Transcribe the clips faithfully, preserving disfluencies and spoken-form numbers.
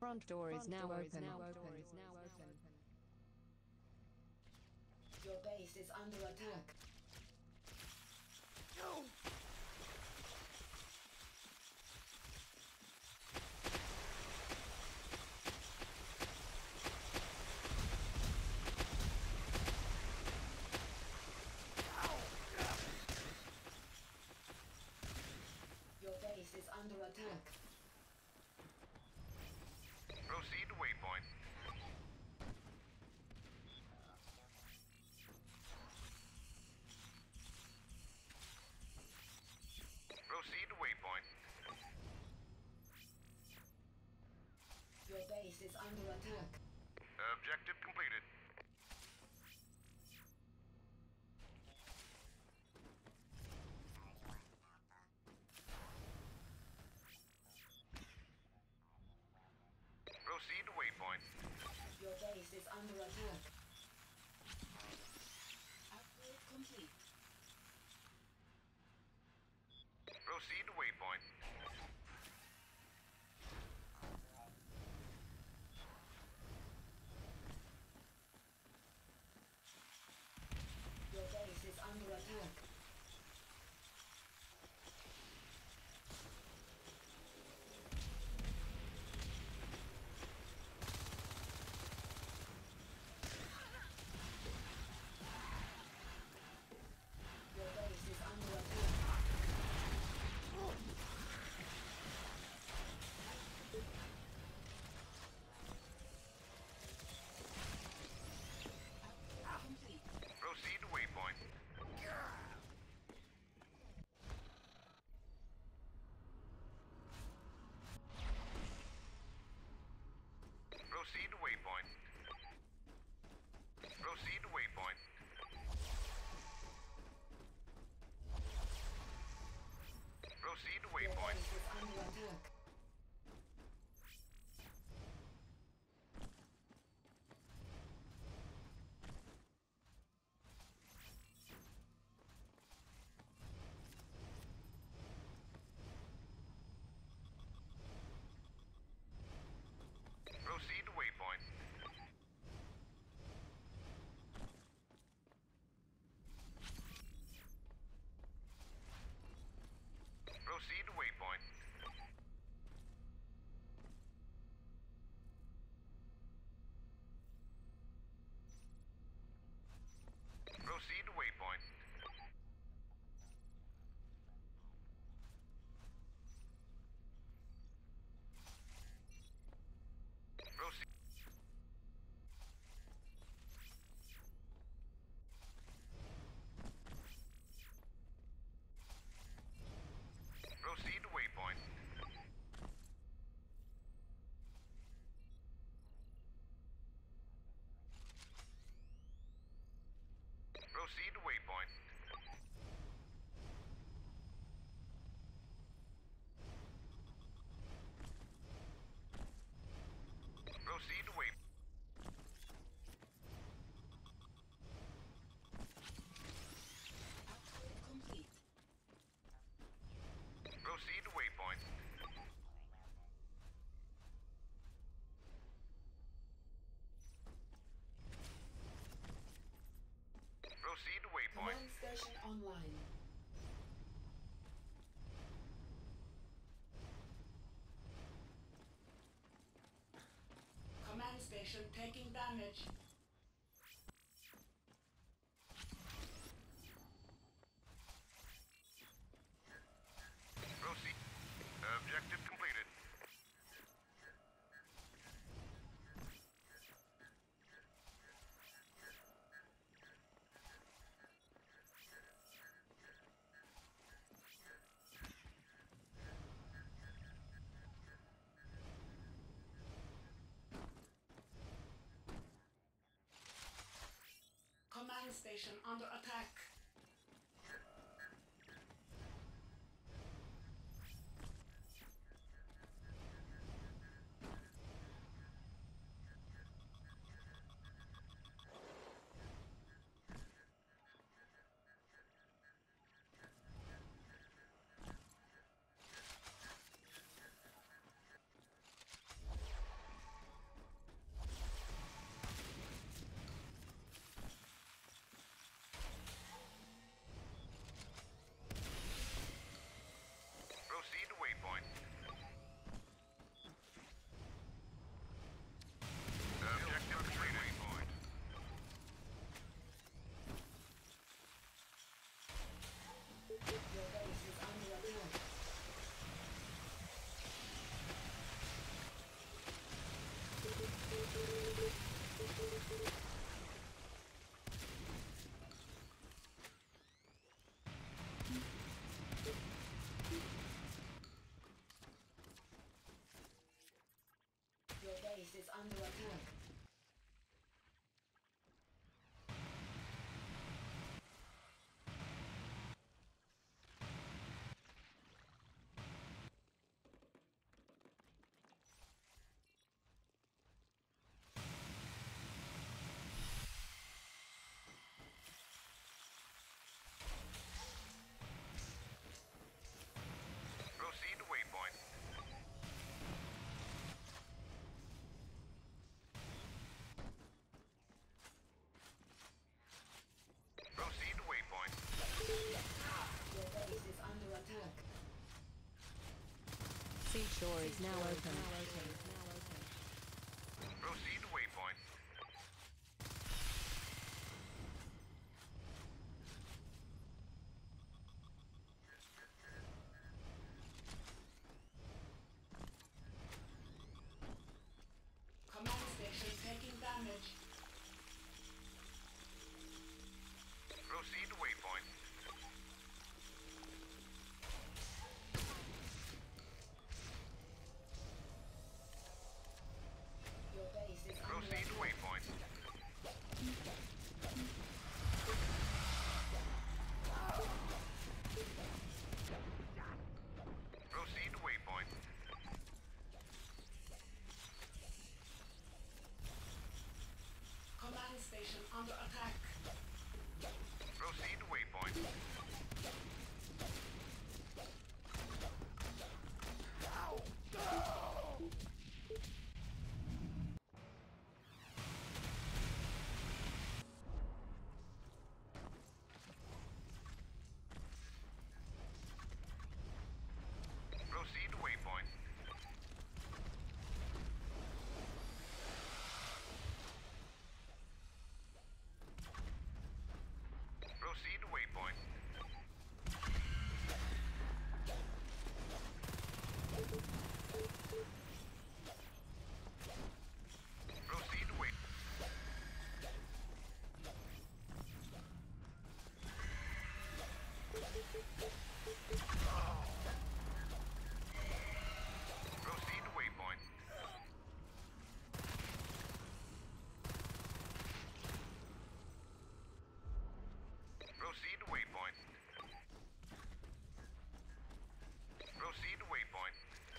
Front door is Front now door open. is now open. Is now open. Your base is under attack. No! Your base is under attack. Proceed to waypoint. Proceed to waypoint. Your base is under attack. Objective completed. Proceed to waypoint. Your base is under attack. Upgrade complete. Proceed to waypoint. Your base is under attack. Your base is under attack. Complete. Proceed to waypoint. Proceed to waypoint. Proceed to waypoint. Proceed to Your waypoint. base is under attack. Proceed to waypoint. Proceed to waypoint. Proceed to waypoint. Proceed. Proceed to waypoint. Proceed to waypoint. Proceed to waypoint. Upgrade complete. Proceed to waypoint. Proceed to waypoint. Command station online. Command station taking damage. Proceed. Objective completed. Command station under attack. base is under attack. Proceed to waypoint. Proceed to waypoint. Your base is under attack. Seashore is now open. Proceed to waypoint. Command station taking damage. Proceed to waypoint. Your base is under Proceed to attack. waypoint. Proceed to waypoint. Command station under attack. Proceed to waypoint. Proceed to waypoint. Proceed to waypoint. Proceed to waypoint. Proceed to waypoint. Proceed to waypoint. Proceed to waypoint.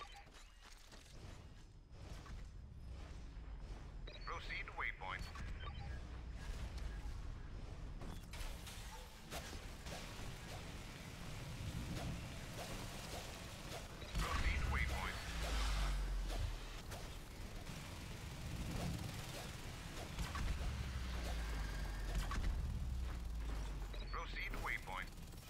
Proceed to waypoint. Proceed to waypoint. Proceed to waypoint.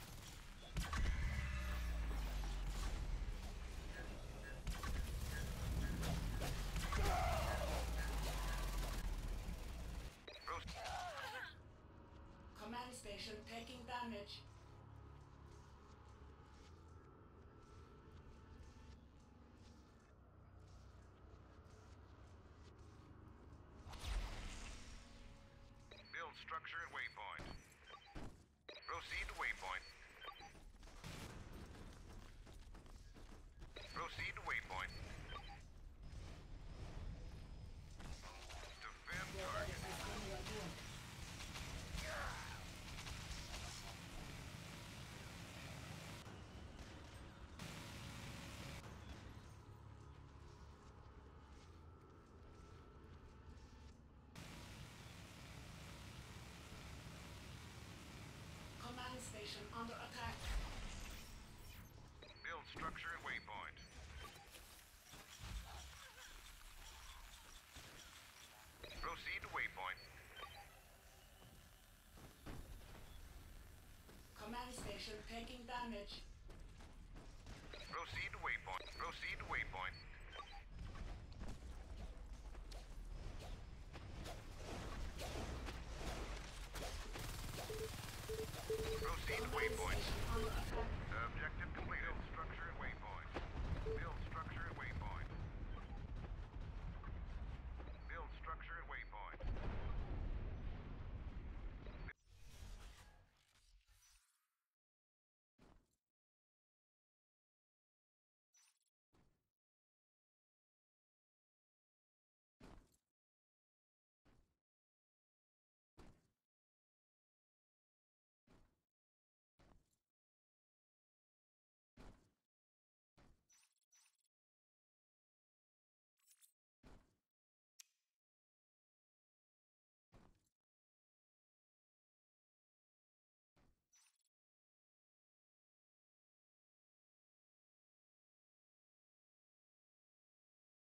Proceed. Command station taking damage. Build structure at waypoint. Proceed to waypoint. Proceed to waypoint. Defend Your target. base is under attack. Command station under attack. Build structure at waypoint. Proceed to waypoint. Command station taking damage. Proceed to waypoint. Proceed to waypoint.